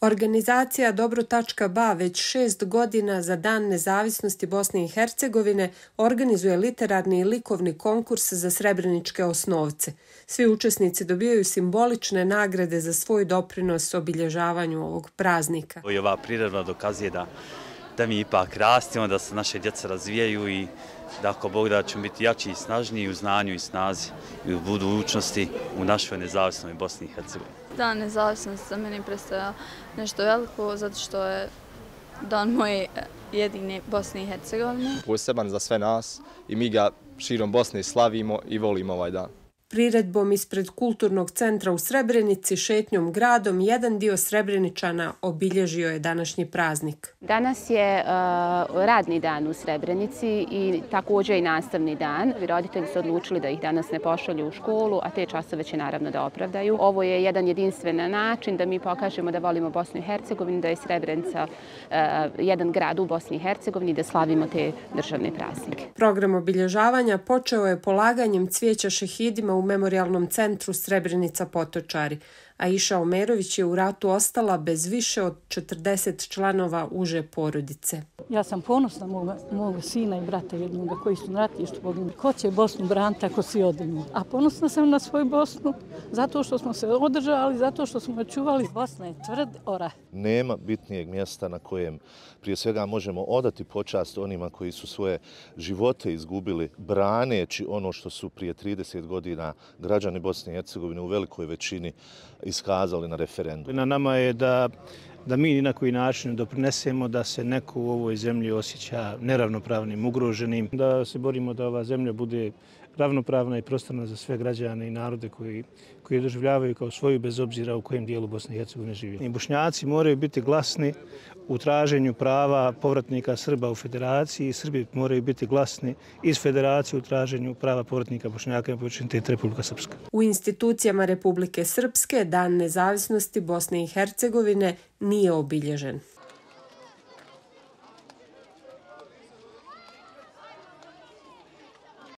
Organizacija Dobro.ba već 6 godina za Dan nezavisnosti Bosne i Hercegovine organizuje literarni i likovni konkurs za srebreničke osnovce. Svi učesnici dobijaju simbolične nagrade za svoj doprinos obilježavanju ovog praznika. I ova priredba dokazuje da mi ipak rastemo, da se naše djeca razvijaju i da ako Bog da ćemo biti jači i snažniji u znanju i snazi i u budućnosti u našoj nezavisnoj Bosni i Hercegovini. Dan nezavisnosti za mene predstavlja nešto veliko zato što je dan moje jedine Bosne i Hercegovine. Poseban za sve nas i mi ga širom Bosne slavimo i volimo ovaj dan. Priredbom ispred Kulturnog centra u Srebrenici, šetnjom gradom, jedan dio Srebreničana obilježio je današnji praznik. Danas je radni dan u Srebrenici i također i nastavni dan. Roditelji su odlučili da ih danas ne pošalju u školu, a te časove će naravno da opravdaju. Ovo je jedan jedinstven način da mi pokažemo da volimo Bosnu i Hercegovinu, da je Srebrenica jedan grad u Bosni i Hercegovini, da slavimo te državne praznike. Program obilježavanja počeo je polaganjem cvijeća šehidima u Memorijalnom centru Srebrenica Potočari, a Iša Omerović je u ratu ostala bez više od 40 članova uže porodice. Ja sam ponosna moga sina i brata jednoga koji su na ratištu poginuli. Ko će Bosnu braniti ako svi odemo? A ponosna sam na svoju Bosnu zato što smo se održali, zato što smo čuvali. Bosna je tvrd orah. Nema bitnijeg mjesta na kojem prije svega možemo odati počast onima koji su svoje živote izgubili braneći ono što su prije 30 godina građani Bosne i Hercegovine u velikoj većini iskazali na referendumu. Na nama je da mi ni na koji način doprinesemo da se neko u ovoj zemlji osjeća neravnopravnim, ugroženim, da se borimo da ova zemlja bude ravnopravna i prostorna za sve građane i narode koji je doživljavaju kao svoju bez obzira u kojem dijelu Bosne i Hercegovine živi. Bošnjaci moraju biti glasni u traženju prava povratnika Srba u federaciji i Srbi moraju biti glasni iz federacije u traženju prava povratnika Bošnjaka i počinitelja Republika Srpska. U institucijama Republike Srpske Dan nezavisnosti Bosne i Hercegovine nije obilježen.